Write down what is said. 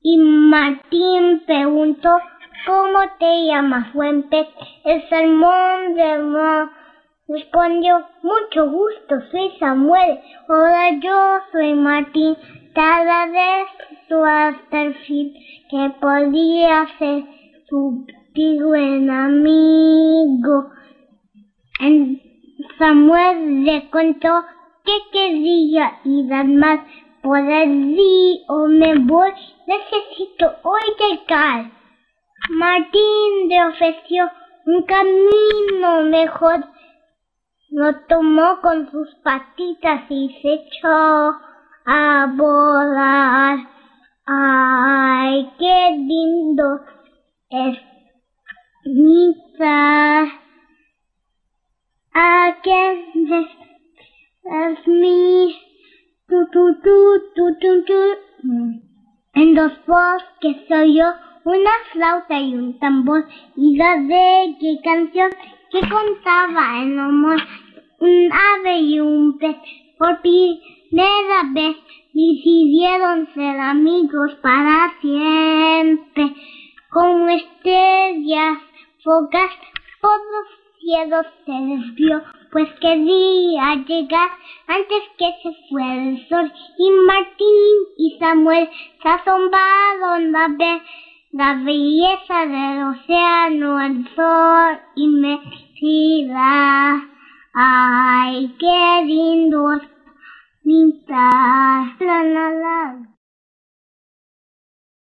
Y Martín preguntó: ¿cómo te llamas, buen pez? El salmón respondió: mucho gusto, soy Samuel. Hola, yo soy Martín. Te agradezco hasta el fin que podía ser tu buen amigo. Samuel le contó que quería ir al mar. Por allí o me voy, necesito hoy llegar. Martín le ofreció un camino mejor. Lo tomó con sus patitas y se echó a volar. ¡Ay, qué lindo es mirar! ¿A quién es mi? En los bosques se oyó una flauta y un tambor, y la reggae canción que contaba el amor. Un ave y un pez por primera vez decidieron ser amigos para siempre. Como estrellas fugaz por los cielos se les vio, pues quería llegar antes que se fuera el sol. Y Martín y Samuel se asombraron a ver la belleza del océano, el sol inmensidad. ¡Ay, qué lindo es pintar! La, la, la.